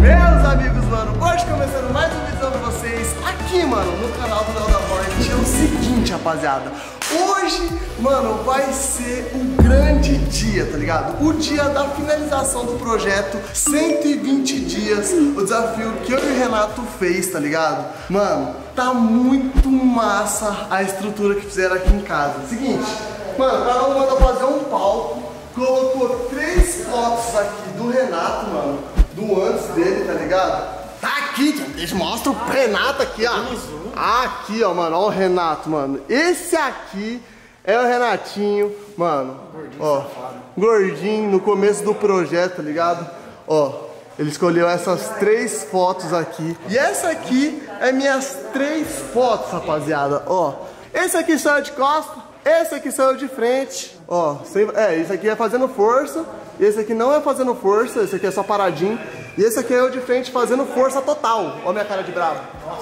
Meus amigos, mano, hoje começando mais um vídeo pra vocês aqui, mano, no canal do Léo da Void. É o seguinte, rapaziada, hoje, mano, vai ser um grande dia, tá ligado? O dia da finalização do projeto 120 dias, o desafio que eu e o Renato fez, tá ligado? Mano, tá muito massa a estrutura que fizeram aqui em casa. Seguinte, mano, cada um mandou fazer um palco, colocou 3 fotos aqui do Renato, mano, do antes dele, tá ligado? Tá aqui, deixa eu mostrar o Renato aqui, ó. Aqui, ó, mano, ó o Renato, mano. Esse aqui é o Renatinho, mano. Gordinho, ó, safado. Gordinho, no começo do projeto, tá ligado? Ó, ele escolheu essas 3 fotos aqui. E essa aqui é minhas 3 fotos, rapaziada, ó. Esse aqui saiu de costa, esse aqui saiu de frente, ó. Esse aqui é fazendo força. Esse aqui não é fazendo força, esse aqui é só paradinho. E esse aqui é eu de frente fazendo força total. Ó minha cara de bravo.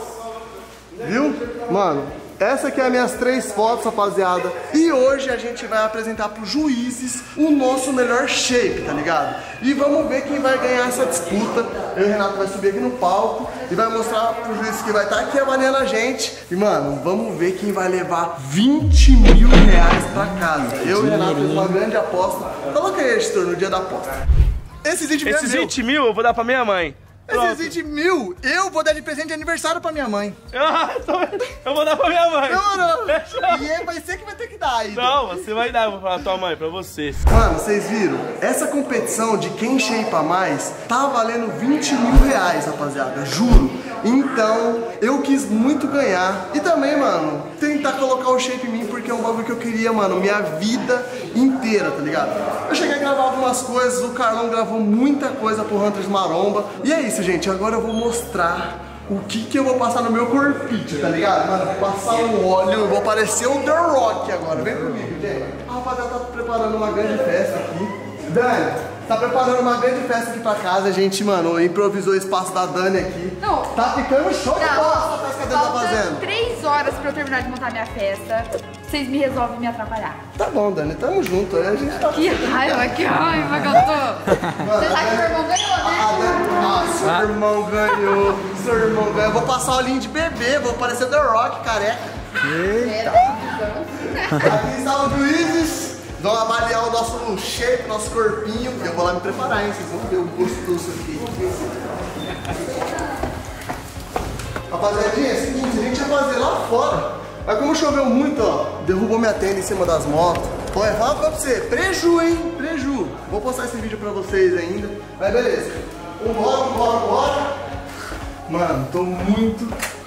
Viu? Mano, essa aqui é as minhas 3 fotos, rapaziada. E hoje a gente vai apresentar pros juízes o nosso melhor shape, tá ligado? E vamos ver quem vai ganhar essa disputa. Eu e o Renato vai subir aqui no palco e vai mostrar pros juízes que vai estar aqui avaliando a gente. E, mano, vamos ver quem vai levar 20 mil reais pra casa. Eu e o Renato fizemos uma grande aposta. Coloca aí, editor, no dia da aposta. Esses 20 mil eu vou dar pra minha mãe. Esses 20 mil eu vou dar de presente de aniversário pra minha mãe. Eu vou dar pra minha mãe. Não. E vai ser que vai ter que dar aí. Não, você vai dar, eu vou falar pra tua mãe, pra você. Mano, vocês viram? Essa competição de quem shapear mais tá valendo 20 mil reais, rapaziada, juro. Então, eu quis muito ganhar. E também, mano, tentar colocar o shape em mim, porque é um bagulho que eu queria, mano, minha vida inteira, tá ligado? Eu cheguei a gravar algumas coisas, o Carlão gravou muita coisa pro Hunters Maromba. E é isso, gente, agora eu vou mostrar o que eu vou passar no meu corpite, tá ligado? Mano, vou passar um óleo, eu vou parecer o The Rock agora. Vem comigo, gente. A rapaziada tá preparando uma grande festa aqui. Dani, tá preparando uma grande festa aqui pra casa. A gente, mano, improvisou o espaço da Dani aqui. Não. Tá ficando show de bola essa festa que a Dani tá fazendo. 3 horas pra eu terminar de montar minha festa. Vocês me resolvem me atrapalhar. Tá bom, Dani, tamo junto. Aí a gente tá... Que raiva que eu tô. Você sabe que meu irmão ganhou, né? Seu irmão ganhou. Seu irmão ganhou. Eu vou passar o olhinho de bebê, vou parecer The Rock, careca. Eita. Aqui está o juízes. Vão avaliar o nosso shape, nosso corpinho. Eu vou lá me preparar, hein? Vocês vão ver o gostoso aqui. Rapaziadinha, é o seguinte, a gente ia fazer lá fora. Mas como choveu muito, ó, derrubou minha tenda em cima das motos. Olha, fala pra você, preju, hein? Preju. Vou postar esse vídeo pra vocês ainda. Mas beleza. Bora. Mano, tô muito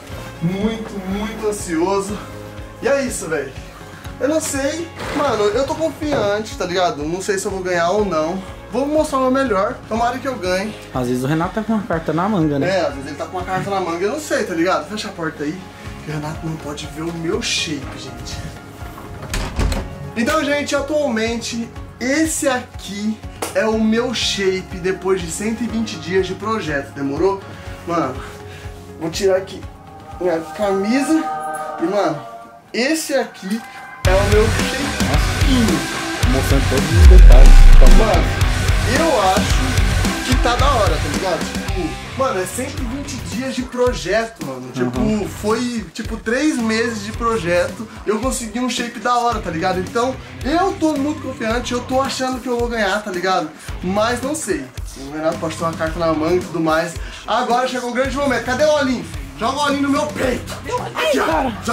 ansioso. E é isso, velho. Eu não sei, mano, eu tô confiante, tá ligado? Não sei se eu vou ganhar ou não. Vou mostrar o meu melhor, tomara que eu ganhe. Às vezes o Renato tá com uma carta na manga, né? Às vezes ele tá com uma carta na manga, eu não sei, tá ligado? Fecha a porta aí, que o Renato não pode ver o meu shape, gente. Então, gente, atualmente, esse aqui é o meu shape depois de 120 dias de projeto, demorou? Mano, vou tirar aqui minha camisa e, mano, esse aqui é o meu shapeinho. Mostrando todos os detalhes. Mano, eu acho que tá da hora, tá ligado? Tipo, mano, é 120 dias de projeto, mano. Tipo, foi tipo 3 meses de projeto. Eu consegui um shape da hora, tá ligado? Então, eu tô muito confiante, eu tô achando que eu vou ganhar, tá ligado? Mas não sei. O Renato pode ter uma carta na manga e tudo mais. Agora chegou um grande momento. Cadê o olhinho? Joga o olhinho no meu peito. Aqui, ó.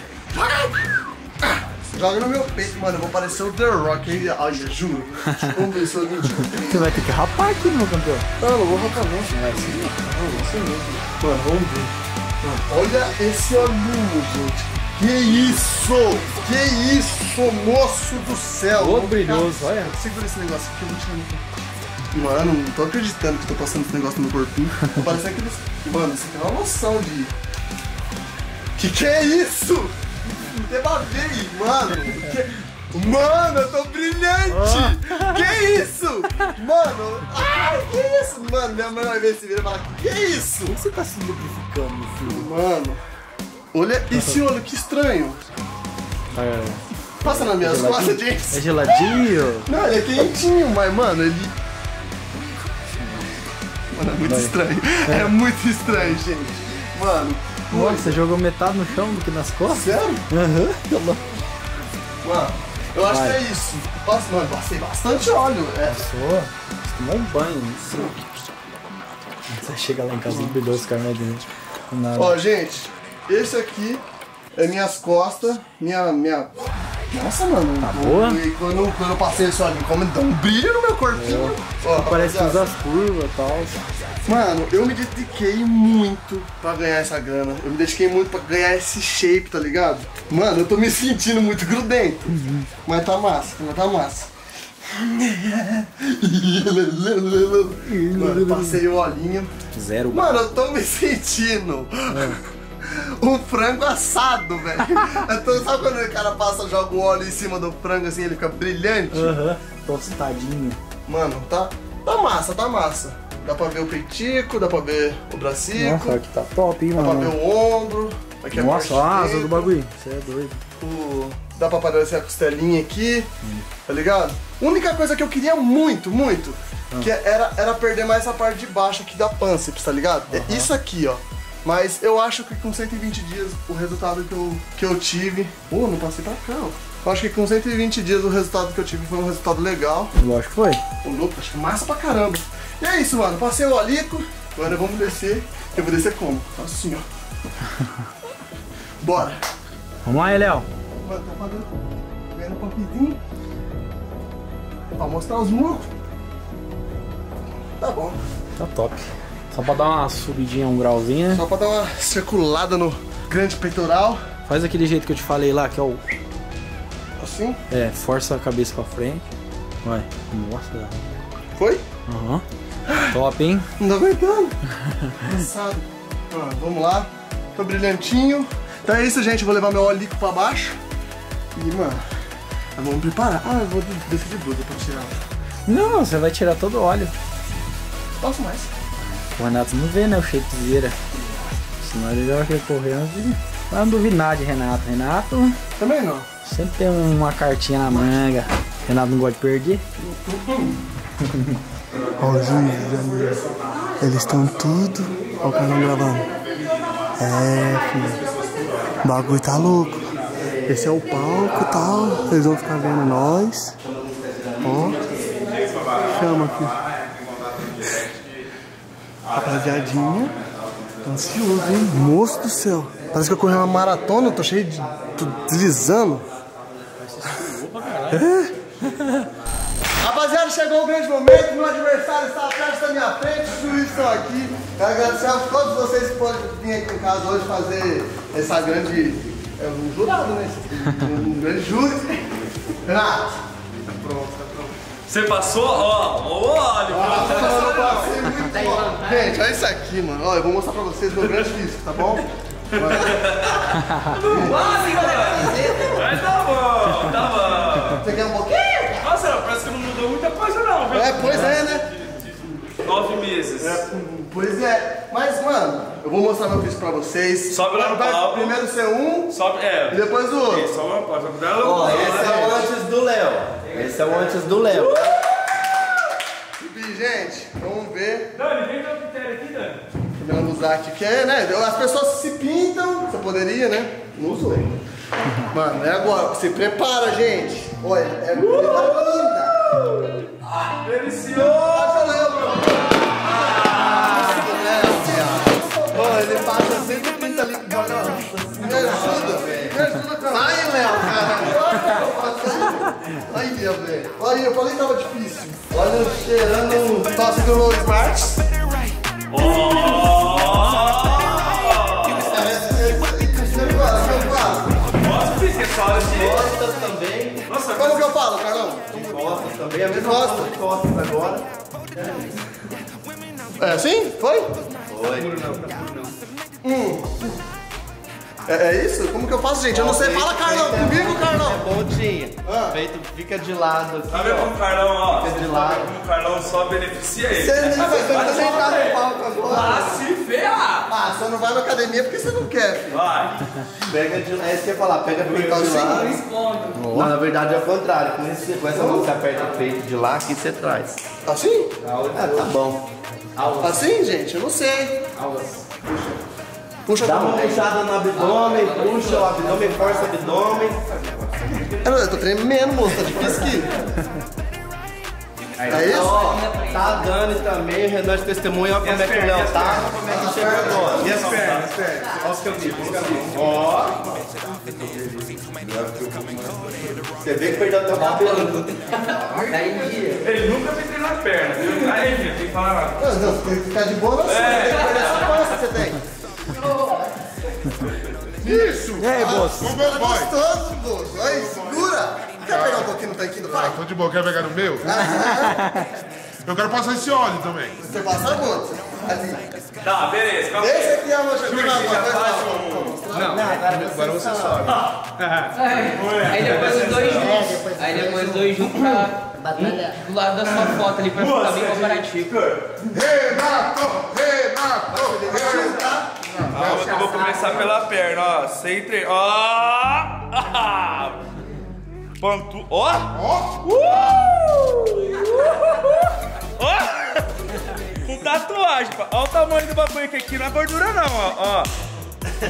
Joga no meu peito, mano. Eu vou parecer o The Rock, hein? Olha, juro. Vamos ver se eu Você vai ter que rapar aqui, meu campeão. Não vou rapar não. Não é assim, não. Isso mesmo. Mano, vamos ver. Mano, olha esse olhinho, gente. Que isso, moço do céu. Ô, brilhoso, olha. Segura esse negócio aqui, eu vou tirar no... Mano, não tô acreditando que tô passando esse negócio no meu corpinho. Tô parecendo aqueles... Mano, você tem uma noção de... Que é isso? Debavei, mano. Mano, eu tô brilhante. Que isso? Mano, ai, que isso? Mano, minha mãe vai ver esse vídeo e falar, que isso? Por que você tá se lubrificando, meu filho? Mano, olha esse olho, que estranho. Passa nas minhas costas, gente. É geladinho? Não, ele é quentinho, mas, mano, ele... Mano, é muito estranho. É muito estranho, gente. Mano. Nossa, você jogou metade no chão do que nas costas? Sério? Aham. Mano, eu acho que é isso. Nossa, mano, passei bastante óleo. Passou? Você tomou um banho. Você chega lá em casa e brilhou os caras dentro. Ó, gente, esse aqui é minhas costas, minha... Nossa, mano. Tá boa? Quando eu passei isso ali, como dá um brilho no meu corpinho. Ó, Parece que usa as curvas e tal. Mano, eu me dediquei muito pra ganhar essa grana. Eu me dediquei muito pra ganhar esse shape, tá ligado? Mano, eu tô me sentindo muito grudento. Mas tá massa, tá massa. Mano, passei o olhinho. Zero. Mano, eu tô me sentindo um frango assado, velho. Então, sabe quando o cara passa, joga o óleo em cima do frango assim, ele fica brilhante? Aham, tostadinho. Mano, tá massa, tá massa. Dá pra ver o peitico, dá pra ver o bracico. Nossa, aqui tá top, hein, dá mano. pra ver o ombro. Aqui a Nossa, parte a asa dentro, do bagulho. Você é doido. Dá pra aparecer a costelinha aqui, tá ligado? Única coisa que eu queria muito, que era perder mais essa parte de baixo aqui da pânceps, tá ligado? É isso aqui, ó. Mas eu acho que com 120 dias o resultado que eu tive... não passei pra cá, ó. Eu acho que com 120 dias o resultado que eu tive foi um resultado legal. Lógico que foi. O louco, acho que massa pra caramba. E é isso, mano. Passei o alico. Agora vamos descer. Eu vou descer como? Assim, ó. Bora. Vamos lá, Léo. Mano, tá vendo o papizinho? Pra mostrar os muros. Tá bom. Tá top. Só pra dar uma subidinha, um grauzinho, né? Só pra dar uma circulada no grande peitoral. Faz aquele jeito que eu te falei lá, que é o... Assim. Força a cabeça pra frente. Vai. Nossa. Foi? Aham. Top, hein? Não tô aguentando. Cansado. Vamos lá. Tô brilhantinho. Então é isso, gente. Eu vou levar meu óleo pra baixo. E, mano, vamos preparar. Eu vou descer de blusa pra tirar. Não, você vai tirar todo o óleo. Posso mais. O Renato não vê, né? O shapezeira. Senão ele vai correr antes de... Mas não duvido nada de Renato. Renato também não. sempre tem uma cartinha na manga. Renato não gosta de perder. Ó, os juízes, eles estão tudo. Ó, o canal gravando. Filho. O bagulho tá louco. Esse é o palco e tal. Eles vão ficar vendo nós. Ó. Chama aqui. Rapaziadinha. Tô ansioso, hein? Moço do céu. Parece que eu corri uma maratona, eu tô cheio de... tô deslizando. Rapaziada, chegou um grande momento. Meu adversário está atrás da minha frente, os juízes estão aqui. Quero agradecer a todos vocês que podem vir aqui em casa hoje fazer essa grande... um jurado, né? Um grande júri. Renato, tá pronto, tá pronto. Você passou? Ó, o óleo. Eu passei muito bom. Gente, olha isso aqui, mano. Ó, eu vou mostrar pra vocês meu grande físico, tá bom? Mas tá bom, tá bom. Você quer um pouquinho? Nossa, parece que não mudou muita coisa não, viu? Pois é, né? 9 meses. Pois é. Mas, mano, eu vou mostrar meu físico pra vocês. Sobe lá no palco. Primeiro ser um Sobe, e depois o outro. Isso, sobe uma porta. Ó, esse é o antes do Léo. Esse é o antes do Léo. E, gente, vamos ver. Dani, vem dar o critério aqui, Dani. Vamos usar aqui, que é, né? As pessoas se pintam. Você poderia, né? Não usou. Mano, é agora. Se prepara, gente. Olha, é muito linda. Delicioso. Ele passa 130 litros de óleo. Me ajuda, cara. Ai, Léo, cara. Ai, velho. Olha, eu falei que tava difícil. Olha, cheirando um tosse do Low Smart. Costas também. Nossa, Como que eu falo, Carlão? Costas também. A mesma coisa de costas agora. É assim? Foi? É isso? Como que eu faço, gente? Eu não sei. Fala, Carlão. Comigo, Carlão. É pontinha. Peito fica de lado aqui. tá vendo como o Carlão, ó? Fica de lado. Como o Carlão só beneficia ele. Você nem vai sentar no palco agora. Ah, se ferrar! Ah, você não vai na academia porque você não quer, filho. Vai. Pega de lado. É isso que eu ia falar. Pega peito de lado. Não, na verdade é o contrário. Com essa mão que você aperta o peito de lá, aqui você traz. Assim? Ah, tá bom. Assim, gente? Eu não sei. Puxa Dá uma também. puxada no abdômen, puxa o abdômen, força o abdômen. Eu tô tremendo, moço. Tá difícil aqui. É isso? Ó, tá a Dani também, Renan de testemunha, olha como é que o Léo tá, como é que chega agora. E as pernas? Olha os caminhos, Ó. Você vê que perdeu até o cabelo. Ele nunca me treinou a perna, viu? Aí, filho, tem que falar. Não, você tem que ficar de boa na sua. Tem que perder essa pança que você tem. Isso! E aí, moço? Como eu vai? Gostoso, moço. Aí, segura. Quer pegar um pouquinho no tanquinho do pai? Tô de boa, quer pegar no meu? Eu quero passar esse óleo também. Você passa muito. Ali. Tá, beleza, calma. Esse aqui é uma Agora você sobe. Aí depois os dois juntos. Aí depois os dois juntos pra do lado da sua foto ali pra ficar bem comparativo. Renato! Eu vou começar pela perna, ó. Sem treinar. Ó! Pantu. Ó! Ó! Com tatuagem, pá. Ó o tamanho do bagulho que aqui não é gordura não, ó. E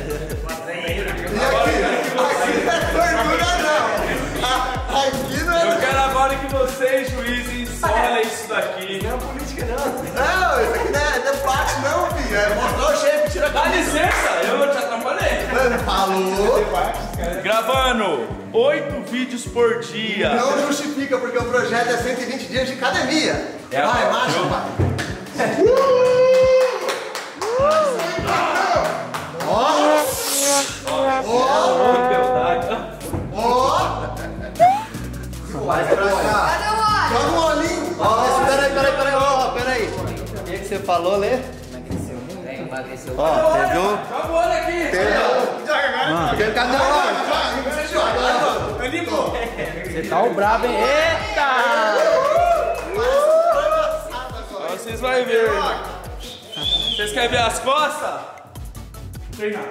aqui não é Eu quero agora que vocês, juízes, olhem isso daqui. Não, isso aqui não é parte não, filho. É mostrar o shape, tira a Dá licença, eu te atrapalhei. Falou. Gravando 8 vídeos por dia. Não justifica, porque o projeto é 120 dias de academia. Vai, macho, pai. Vai pra cá. Cadê o óleo? Joga um olhinho. Ó, peraí. O que você falou, Lê? Emagreceu. Ó, teve um... Joga o olho aqui. Cadê o óleo? Você tá o brabo, hein? Eita! Vocês vão ver. Vocês querem ver as costas? Treinar.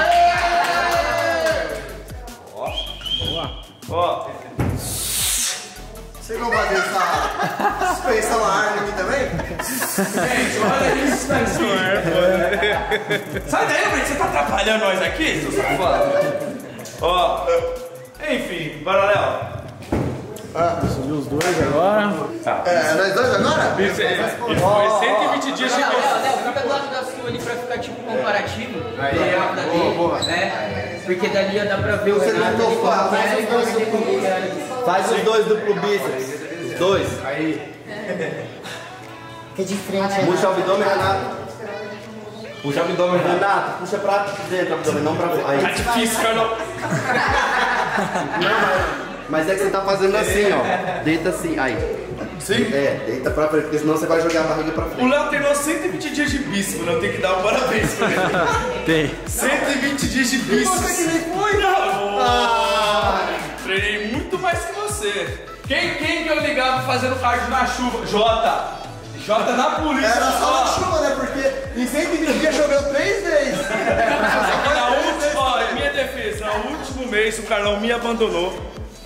Ó. Você não vai essa suspensão a ar aqui também? Gente, olha isso daqui. Sai daí, Brito. Você tá atrapalhando nós aqui, seu safado? Ó. Enfim, bora, Léo. Subiu os dois agora. É, nós dois agora? Isso aí. Foi 120 dias de Léo, fica do lado da sua ali pra ficar tipo comparativo. Boa. Né? Porque dali dá pra ver o Você Renato não ali tocou, como faz é os e dois você comigo. Faz os dois duplo bíceps. Os dois. Fica de frente. Puxa o abdômen, Renato. Puxa o abdômen, Renato. Puxa pra dentro o abdômen, não pra fora. Aí. Tá difícil, Carlão. Mas é que você tá fazendo assim, ó. Deita assim, aí. Sim. É, deita pra frente, porque senão você vai jogar a barriga pra O frente. Léo treinou 120 dias de bíceps, né? Eu tenho que dar um parabéns pra ele. Tem. 120 dias de bíceps. Você que nem foi? Treinei muito mais que você. Quem que eu ligava fazendo cardio na chuva? Jota na polícia. Era só na ó. chuva, né? Porque em 120 dias choveu 3 vezes. Na última, ó, em minha defesa, no último mês o Carlão me abandonou.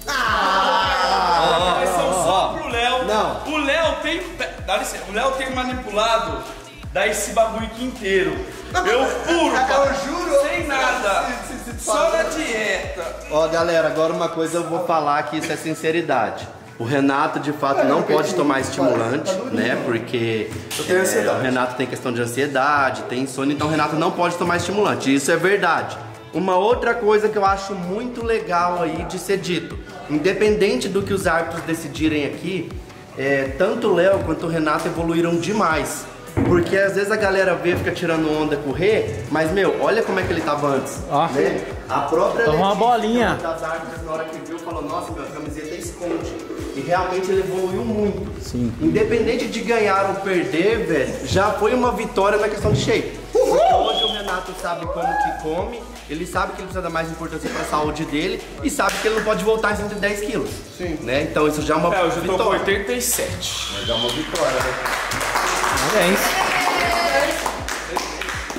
Mas são só pro Léo. Não. O Léo tem. Dá licença, o Léo tem manipulado. Dá esse bagulho aqui inteiro. Eu puro, Eu juro. sem nada. Só na dieta. Ó, galera, agora uma coisa eu vou falar que isso é sinceridade. O Renato, de fato, não pode tomar estimulante, né? Porque o Renato tem questão de ansiedade, tem insônia, então o Renato não pode tomar estimulante. Isso é verdade. Uma outra coisa que eu acho muito legal aí de ser dito, independente do que os árbitros decidirem aqui, tanto o Léo quanto o Renato evoluíram demais. Porque às vezes a galera vê, fica tirando onda, correr, mas meu, olha como é que ele tava antes. Ó. Né? A própria Toma uma Letícia, bolinha. das árbitras, na hora que viu, falou, nossa, meu, a camiseta esconde. E realmente ele evoluiu muito. Sim. Independente de ganhar ou perder, velho, já foi uma vitória na questão de shape. Porque hoje o Renato sabe como que come, ele sabe que ele precisa dar mais importância para a saúde dele e sabe que ele não pode voltar em 110 quilos. Sim. Né? Então isso já é uma Eu já tô com vitória. 87. Mas é uma vitória, né? Parabéns.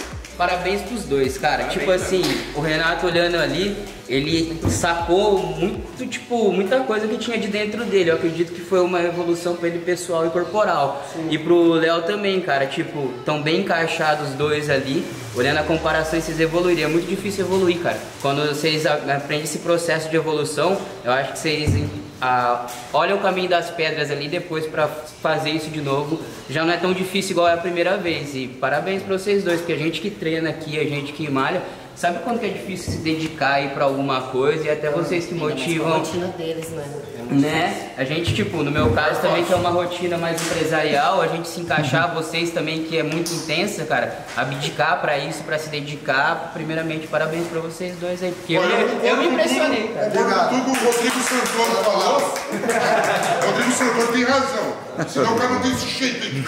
parabéns pros dois, cara. Tipo assim, o Renato olhando ali, ele sacou muito, tipo, muita coisa que tinha de dentro dele. Eu acredito que foi uma evolução pra ele pessoal e corporal. Sim. E pro Léo também, cara, tipo, tão bem encaixados os dois ali. Olhando a comparação, vocês evoluiriam. É muito difícil evoluir, cara. Quando vocês aprendem esse processo de evolução, eu acho que vocês olham o caminho das pedras ali depois pra fazer isso de novo. Já não é tão difícil igual é a primeira vez. E parabéns pra vocês dois, porque a gente que treina aqui, a gente que malha, sabe quando que é difícil se dedicar aí pra alguma coisa, e até vocês que motivam. A rotina deles, né? A gente, tipo, no meu caso também, que é uma rotina mais empresarial, a gente se encaixar, vocês também, que é muito intensa, cara, abdicar pra isso, pra se dedicar. Primeiramente, parabéns pra vocês dois aí, porque eu me impressionei, cara. Tudo o Rodrigo Santoro falou, o Rodrigo Santoro tem razão. Senão o cara não tem esse shape aqui.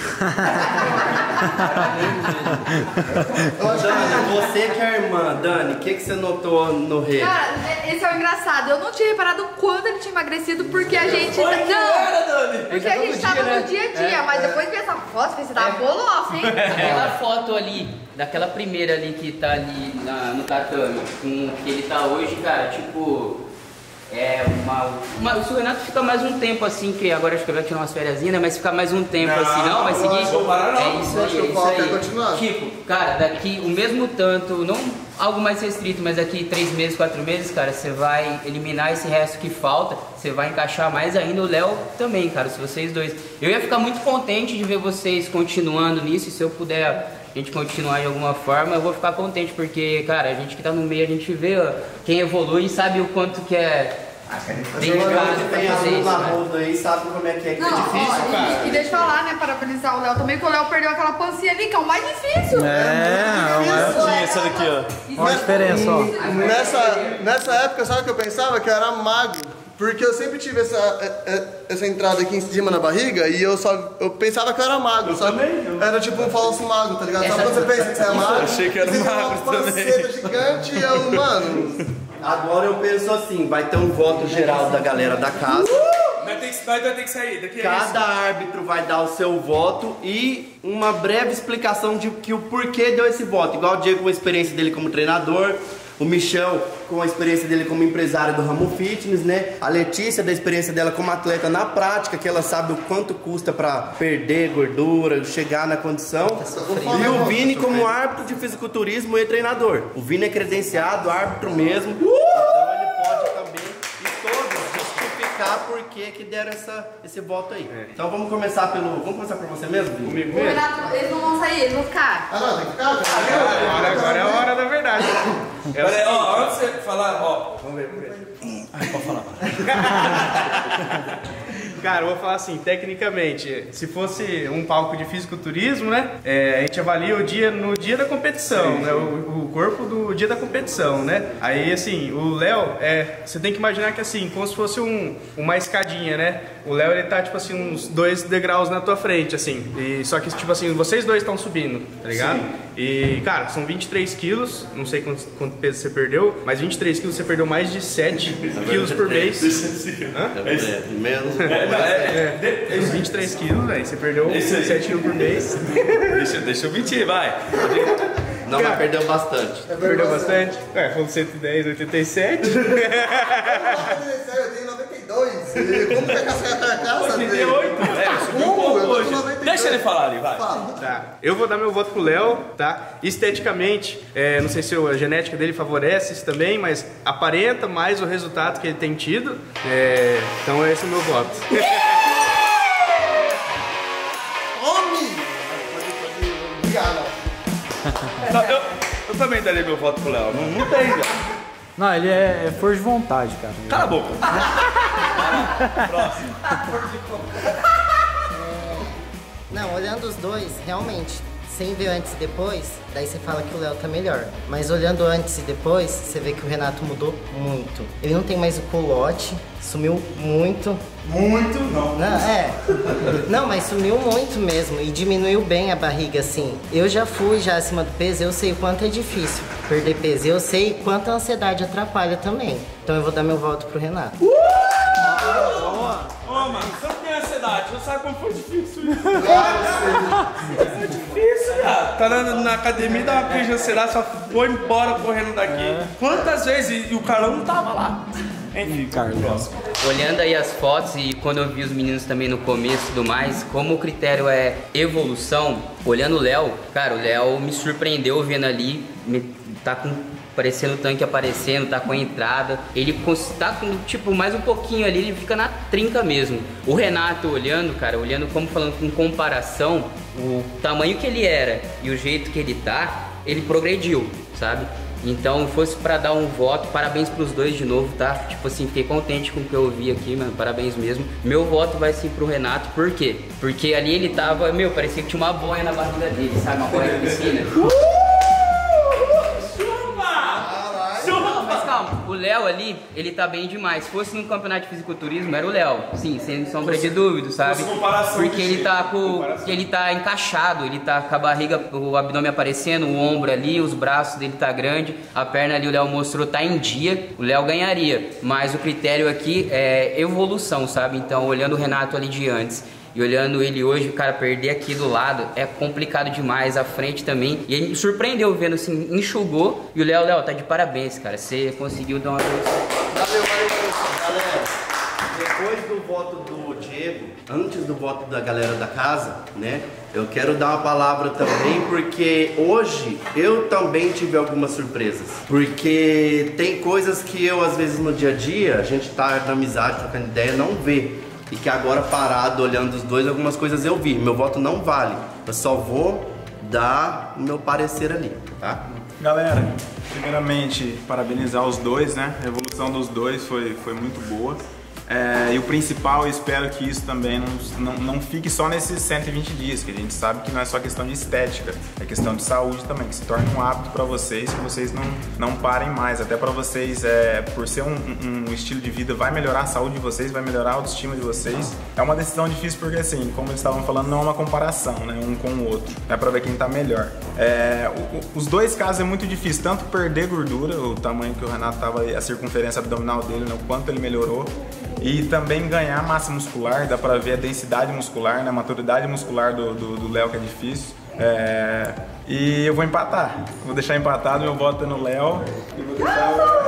Dani, você que é a irmã, Dani, o que você notou no rei? Cara, esse é o engraçado. Eu não tinha reparado o quanto ele tinha emagrecido, porque a gente. Não! Porque a gente tava no dia a dia, mas depois de ver essa foto, você tava bolosa, hein? Aquela foto ali, daquela primeira ali que tá ali no tatame, com que ele tá hoje, cara, tipo. Se o Renato fica mais um tempo assim, que agora acho que vai tirar umas férias, né? Mas ficar mais um tempo assim, não, vai seguir. É isso aí. Tipo, cara, daqui o mesmo tanto, não algo mais restrito, mas daqui 3 meses, 4 meses, cara, você vai eliminar esse resto que falta, você vai encaixar mais ainda. O Léo também, cara, se vocês dois. Eu ia ficar muito contente de ver vocês continuando nisso, e se eu puder a gente continuar de alguma forma, eu vou ficar contente, porque, cara, a gente que tá no meio, a gente vê quem evolui e sabe o quanto que é dedicado pra fazer isso, né? Aí sabe como é que é difícil, cara. E deixa eu falar, né, parabenizar o Léo também, que o Léo perdeu aquela pancinha ali, que é o mais difícil. Essa daqui, ó. Olha a diferença, ó. Nessa época, sabe o que eu pensava? Que eu era magro. Porque eu sempre tive essa entrada aqui em cima na barriga e eu pensava que eu era magro, sabe? Era tipo um falso magro, tá ligado? Sabe quando você pensa que você é magro? Eu achei que era magro também. Panceta gigante e eu, mano... Agora eu penso assim, vai ter um voto geral da galera da casa. Vai ter que sair daqui. Cada árbitro vai dar o seu voto e uma breve explicação de que o porquê deu esse voto. Igual o Diego com a experiência dele como treinador, o Michel com a experiência dele como empresário do ramo fitness, né? A Letícia da experiência dela como atleta na prática, que ela sabe o quanto custa pra perder gordura, chegar na condição. E o Vini como árbitro de fisiculturismo e treinador. O Vini é credenciado, árbitro mesmo. Então ele pode também, e todos, justificar por que deram esse voto aí. Então vamos começar por você mesmo, Vini? Comigo mesmo? Renato, eles não vão sair, eles vão ficar. Ah, não, tem que ficar? Agora é a hora da verdade. Peraí, ó, antes de você falar, ó, vamos ver. Pode falar. Cara, eu vou falar assim, tecnicamente, se fosse um palco de fisiculturismo, né, a gente avalia no dia da competição, né, o corpo do dia da competição, né. Aí, assim, o Léo, você tem que imaginar que, assim, como se fosse uma escadinha, né. O Léo, ele tá, tipo assim, uns 2 degraus na tua frente, assim, só que, tipo assim, vocês dois estão subindo, tá ligado? Sim. E, cara, são 23 quilos, não sei quanto peso você perdeu, mas 23 quilos você perdeu mais de 7 quilos por mês. Menos. 23 quilos, velho, você perdeu 7 quilos por mês. Deixa eu mentir, vai. Não, mas perdeu bastante. Perdeu bastante? Falou 110, 87. Eu tenho 92. Como que é essa carcaça? 88. Subiu um pouco hoje. Deixa ele falar ali, vai. Tá. Eu vou dar meu voto pro Léo, tá? Esteticamente, não sei se a genética dele favorece isso também, mas aparenta mais o resultado que ele tem tido. Então esse é o meu voto. Homem! Obrigado. Eu também daria meu voto pro Léo. Não tem, já. Não, ele é força de vontade, cara. Cala a boca. Próximo. Não, olhando os dois, realmente, sem ver antes e depois, daí você fala que o Léo tá melhor. Mas olhando antes e depois, você vê que o Renato mudou muito. Ele não tem mais o colote, sumiu muito. Muito? Não. Não, mas sumiu muito mesmo e diminuiu bem a barriga, assim. Eu já fui acima do peso, eu sei o quanto é difícil perder peso. Eu sei quanto a ansiedade atrapalha também. Então eu vou dar meu voto pro Renato. Mano, você não tem ansiedade, você sabe como foi difícil isso. Foi difícil, cara. tá na academia, dá uma crise de ansiedade, só foi embora correndo daqui. Quantas vezes? E o Carlão não tava lá. Enfim, próximo. Olhando aí as fotos e quando eu vi os meninos também no começo e tudo mais, como o critério é evolução, olhando o Léo, cara, o Léo me surpreendeu vendo ali, tá com parecendo o tanque aparecendo, tá com a entrada, ele tá com tipo mais um pouquinho ali, ele fica na trinca mesmo. O Renato olhando, cara, olhando como falando com comparação, o tamanho que ele era e o jeito que ele tá, ele progrediu, sabe? Então, fosse pra dar um voto, parabéns pros dois de novo, tá? Tipo assim, fiquei contente com o que eu vi aqui, mano, parabéns mesmo. Meu voto vai ser pro Renato, por quê? Porque ali ele tava, parecia que tinha uma boia na barriga dele, sabe? Uma boia de piscina. Mas calma, o Léo ali, ele tá bem demais. Se fosse num campeonato de fisiculturismo, era o Léo. Sim, sem sombra de dúvida, sabe? Porque ele tá encaixado, ele tá com a barriga, o abdômen aparecendo, o ombro ali, os braços dele tá grande, a perna ali o Léo mostrou tá em dia, o Léo ganharia. Mas o critério aqui é evolução, sabe? Então, olhando o Renato ali de antes e olhando ele hoje, o cara perder aqui do lado é complicado demais, à frente também. E ele me surpreendeu vendo assim, enxugou. E o Léo, tá de parabéns, cara. Você conseguiu dar uma evolução. Valeu, galera. Depois do voto do Diego, antes do voto da galera da casa, né? Eu quero dar uma palavra também, porque hoje eu também tive algumas surpresas. Porque tem coisas que eu, às vezes, no dia a dia, a gente tá na amizade, trocando ideia, não vê. E que agora parado, olhando os dois, algumas coisas eu vi. Meu voto não vale. Eu só vou dar o meu parecer ali, tá? Galera, primeiramente, parabenizar os dois, né? A evolução dos dois foi muito boa. E o principal, eu espero que isso também não fique só nesses 120 dias, que a gente sabe que não é só questão de estética, é questão de saúde também, que se torne um hábito para vocês, que vocês não parem mais, até para vocês, por ser um estilo de vida, vai melhorar a saúde de vocês, vai melhorar a autoestima de vocês. É uma decisão difícil porque, assim, como eles estavam falando, não é uma comparação, né, um com o outro, é para ver quem tá melhor. Os dois casos é muito difícil, tanto perder gordura, o tamanho que o Renato tava, a circunferência abdominal dele, né, o quanto ele melhorou, e também ganhar massa muscular, dá pra ver a densidade muscular, né? A maturidade muscular do Léo, que é difícil. E eu vou empatar. Vou deixar empatado, meu voto é no Léo. E vou deixar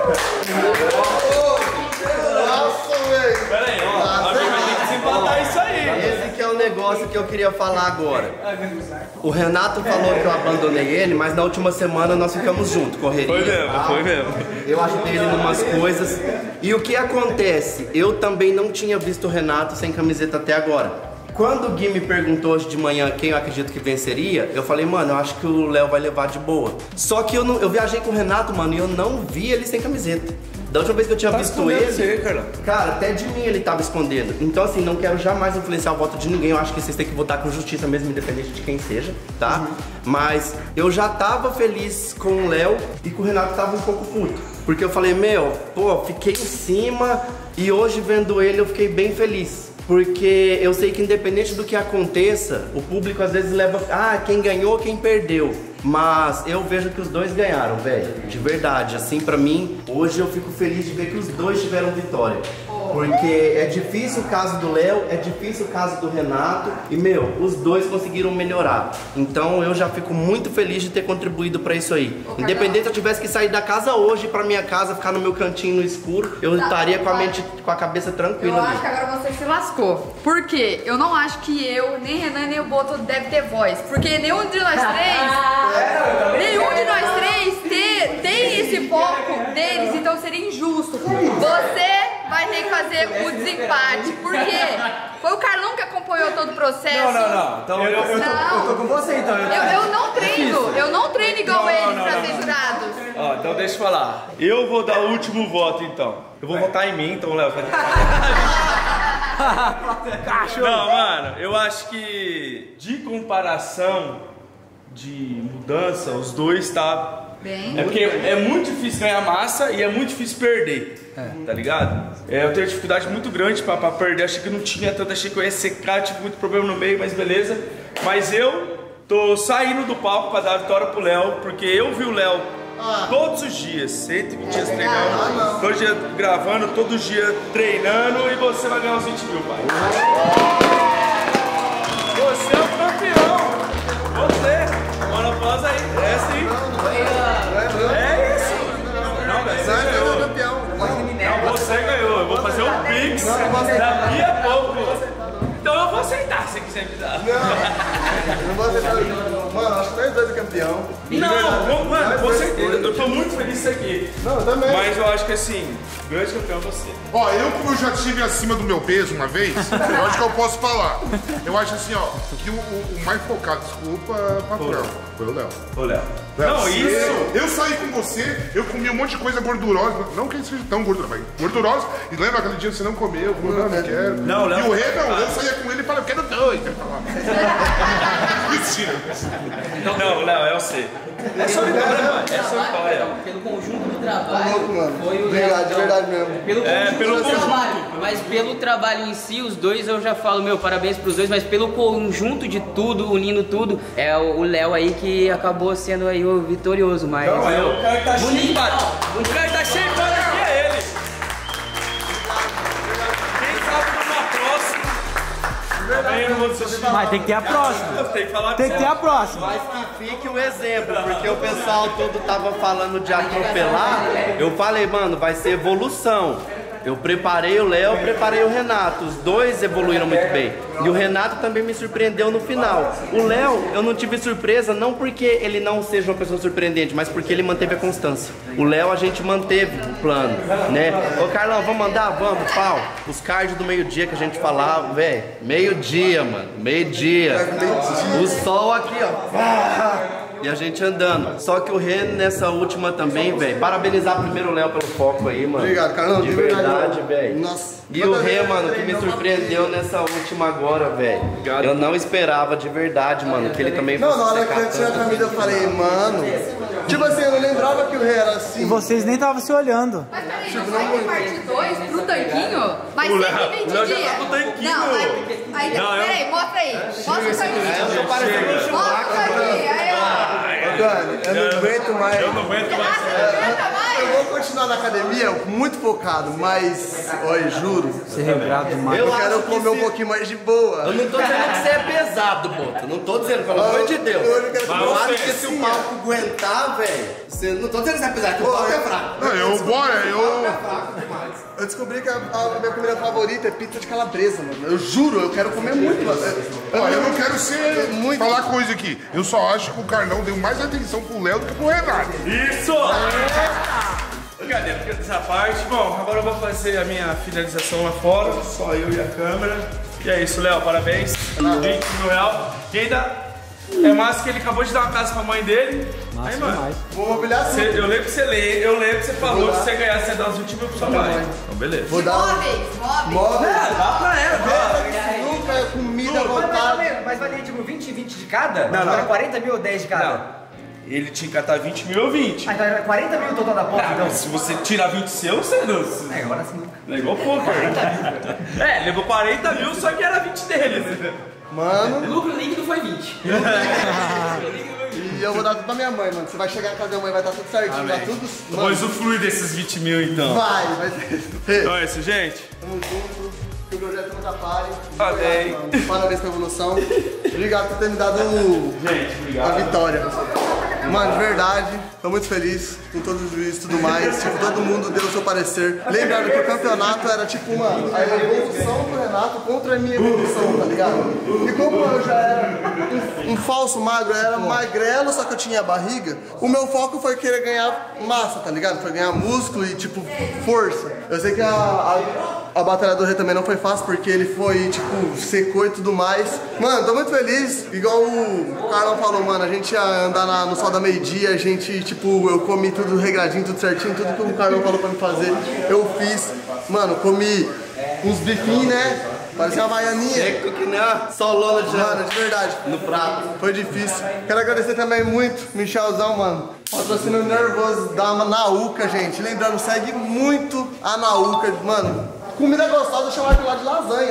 Pera aí, ó. Alguém vai ter que desempatar isso aí. Esse que é o negócio que eu queria falar agora. O Renato falou que eu abandonei ele, mas na última semana nós ficamos juntos, correria. Foi mesmo. Eu ajudei ele em umas coisas. E o que acontece? Eu também não tinha visto o Renato sem camiseta até agora. Quando o Gui me perguntou hoje de manhã quem eu acredito que venceria, eu falei, mano, eu acho que o Léo vai levar de boa. Só que eu viajei com o Renato, mano, e eu não vi ele sem camiseta. Da última vez que eu tinha visto ele, cara, até de mim ele tava escondendo. Então assim, não quero jamais influenciar o voto de ninguém. Eu acho que vocês têm que votar com justiça mesmo, independente de quem seja, tá? Mas eu já tava feliz com o Léo e com o Renato tava um pouco puto. Porque eu falei, fiquei em cima e hoje vendo ele eu fiquei bem feliz. Porque eu sei que independente do que aconteça, o público às vezes leva, quem ganhou, quem perdeu. Mas eu vejo que os dois ganharam, velho. De verdade, assim, pra mim, hoje eu fico feliz de ver que os dois tiveram vitória. Porque é difícil o caso do Léo, é difícil o caso do Renato e, os dois conseguiram melhorar. Então eu já fico muito feliz de ter contribuído pra isso aí. Independente se eu tivesse que sair da casa hoje pra minha casa, ficar no meu cantinho no escuro, eu estaria com a cabeça tranquila. Eu acho que agora você se lascou. Por quê? Eu não acho que eu, nem Renan, nem o Boto deve ter voz. Porque nenhum de nós três tem esse foco deles, então seria injusto. Você vai ter que fazer o desempate. Por quê? Foi o Carlão que acompanhou todo o processo. Não. Então, eu tô com você, então. Eu não treino igual eles pra ser jurado. Ó, então deixa eu falar. Eu vou dar o último voto, então. Eu vou votar em mim, então, Léo. Não, mano, eu acho que de comparação, de mudança, os dois tá... É porque é muito difícil ganhar massa e é muito difícil perder, tá ligado? Eu tenho dificuldade muito grande pra perder, achei que não tinha tanto, achei que eu ia secar, tive muito problema no meio, mas beleza. Mas eu tô saindo do palco pra dar a vitória pro Léo, porque eu vi o Léo todos os dias, 120 dias treinando, todo dia gravando, todo dia treinando, e você vai ganhar uns 20 mil, pai. Você é o campeão! Você! Bora, Daqui a pouco. Então eu vou aceitar se quiser me dar. Não vou aceitar. Mano, acho que nós dois é campeão. Não, mano, com certeza. Eu tô muito feliz disso aqui. Não, eu também. Mas eu acho que assim, grande campeão é você. Ó, como eu já estive acima do meu peso uma vez, eu acho que eu posso falar. Eu acho assim, ó, que o mais focado, desculpa, patrão, foi o Léo. Ô, Léo. Não, isso. Eu saí com você, eu comi um monte de coisa gordurosa. Não que ele seja tão gorduroso, mas gordurosa. E lembra aquele dia que você não comeu? Eu falei, não quero. Não, Léo. E o Rei, não, eu saía com ele e falei, eu quero dois. Mentira. Não, Léo, é você. É só vitória, mano. É só vitória. Pelo conjunto do trabalho, mano. foi o Obrigado, de verdade mesmo. Pelo conjunto do trabalho. Mas pelo trabalho em si, os dois eu já falo, meu, parabéns pros dois, mas pelo conjunto de tudo, unindo tudo, é o Léo aí que acabou sendo aí o vitorioso, mas... Não, o cara tá cheio, o cara tá cheio, aqui é ele. Quem sabe numa próxima... Mas tem que ter a próxima. Tem que falar Tem que ter a próxima. Mas que fique o exemplo, porque o pessoal todo tava falando de atropelar. Eu falei, mano, vai ser evolução. Eu preparei o Léo, preparei o Renato. Os dois evoluíram muito bem. E o Renato também me surpreendeu no final. O Léo, eu não tive surpresa, não porque ele não seja uma pessoa surpreendente, mas porque ele manteve a constância. O Léo, a gente manteve o plano, né? Ô, Carlão, vamos andar? Vamos, pau. Os cards do meio-dia que a gente falava, velho. Meio-dia, mano. Meio-dia. O sol aqui, ó. E a gente andando. Só que o Rê nessa última também, velho. Parabenizar primeiro o Léo pelo foco aí, mano. Obrigado, Carlão. De verdade, velho. Nossa. E o Rê, mano, que me surpreendeu nessa última agora, velho. Eu não esperava de verdade, mano, que ele também fosse. Não, na hora que eu tinha a camisa eu falei, mano. Tipo assim, eu não lembrava que o Rê era assim. E vocês nem estavam se olhando. Mas peraí, não vai ter parte 2 pro tanquinho? Mas 120 dias. Não, aí peraí, mostra aí. Mostra o tanquinho. Mostra o tanquinho. Aí, ó. Dani, eu não aguento mais. Eu não aguento mais. Eu vou continuar na academia muito focado, mas, olha, juro. Você regrado demais. Eu quero comer um pouquinho mais de boa. Eu não tô dizendo que você é pesado, Boto. Não tô dizendo, pelo amor de Deus. Eu acho que se o palco aguentar, velho. Não tô dizendo que você é pesado, que o palco é fraco. Não, Eu descobri que a minha comida favorita é pizza de calabresa, mano. Eu juro, eu quero comer muito, mano. Eu não quero ser falar coisa aqui. Eu só acho que o Carlão deu mais atenção pro Léo do que pro Renato. Isso! Cadê? Essa parte. Bom, agora eu vou fazer a minha finalização lá fora. Só eu e a câmera. E é isso, Léo. Parabéns. 20 mil reais. E ainda é massa que ele acabou de dar uma casa pra mãe dele. Massa aí, mano. demais. Vou mobiliar tudo. Eu lembro que você falou que se você ganhasse, você ia dar os 20 mil pra sua mãe. Então, beleza. Vou dar móveis. Dá pra ela. Nunca comida à vontade. Mas valia tipo 20 e 20 de cada? Não. Era 40 mil ou 10 de cada? Não. Ele tinha que catar 20 mil ou 20. Ah, então era 40 mil o total da porta, então? Se você tirar 20 seu, você não. É, agora sim. É igual poker. Levou 40 mil, só que era 20 deles. Mano. O lucro líquido foi 20. E eu vou dar tudo pra minha mãe, mano. Você vai chegar na casa da minha mãe, vai estar tudo certinho, vai tudo. Vou usufruir desses 20 mil então. Vai ser. Então é isso, gente. Tamo junto. Que o projeto não atrapalhe. Parabéns. Parabéns pela evolução. Obrigado por ter me dado a vitória. Mano, de verdade, tô muito feliz com todos os juízes e tudo mais. Tipo, todo mundo deu o seu parecer. Lembrando que o campeonato era tipo, mano, a evolução do Renato contra a minha evolução, tá ligado? E como eu já era um falso magro, eu era magrelo, só que eu tinha barriga, o meu foco foi querer ganhar massa, tá ligado? Foi ganhar músculo e, tipo, força. Eu sei que a batalha do Rei também não foi fácil, porque ele foi, tipo, secou e tudo mais. Mano, tô muito feliz. Igual o Carlão falou, mano, a gente ia andar no sol da meio-dia, a gente, tipo, eu comi tudo regradinho, tudo certinho, tudo que o Carlão falou pra me fazer, eu fiz. Mano, comi uns bifinhos, né? Parecia uma baianinha. Seco que nem a solona de mano, de verdade. No prato. Foi difícil. Quero agradecer também muito, Michelzão, mano. Patrocínio nervoso da Nauca, gente. Lembrando, segue muito a Nauca, mano. Comida gostosa, chamar aquilo lá de lasanha, filho.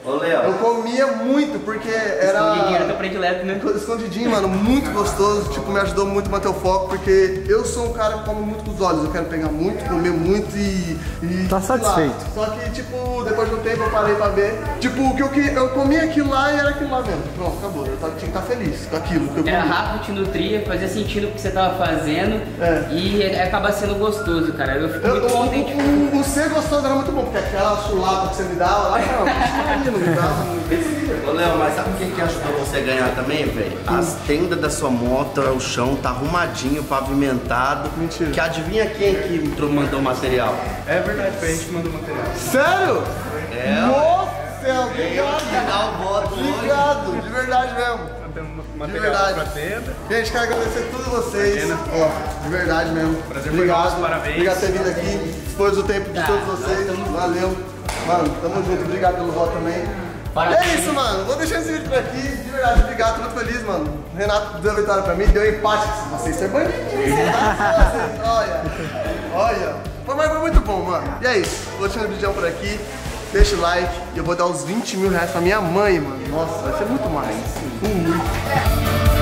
Ô, Léo. Eu comia muito, porque era... Escondidinho era teu predileto, né? Escondidinho, mano, muito gostoso. Tipo, me ajudou muito a manter o foco, porque eu sou um cara que come muito com os olhos. Eu quero pegar muito, comer muito e tá satisfeito. Só que, tipo, depois do tempo eu parei pra ver. Tipo, eu comia aquilo lá e era aquilo lá mesmo. Pronto, acabou. Eu tinha que estar feliz com aquilo que eu comia. Era rápido, te nutria, fazia sentido o que você tava fazendo e acaba sendo gostoso, cara. Eu fico muito contente. O ser gostoso era muito bom, porque aquela chulapa que você me dava lá, não me dava muito. Ô, Léo, mas sabe o que ajudou você a ganhar também, velho? As tendas da sua moto, o chão tá arrumadinho, pavimentado. Mentira. Que adivinha quem que mandou o material? É verdade, foi a gente que mandou o material. Sério? É. Nossa, obrigado. Obrigado, de verdade mesmo. De verdade. Gente, quero agradecer a todos vocês. Ó, de verdade mesmo. Prazer obrigado. foi nosso, parabéns. Obrigado por ter vindo aqui. Depois do tempo de todos vocês. Valeu. Mano, tamo junto. Obrigado pelo voto também. Parabéns. É isso, mano. Vou deixar esse vídeo por aqui. De verdade, obrigado. Tô muito feliz, mano. O Renato deu a vitória pra mim. Deu empate. Vocês são bandidinhos. Olha. Foi muito bom, mano. E é isso. Vou deixar o vídeo por aqui. Deixa o like e eu vou dar os 20 mil reais pra minha mãe, mano. Nossa, vai ser muito mais. Muito.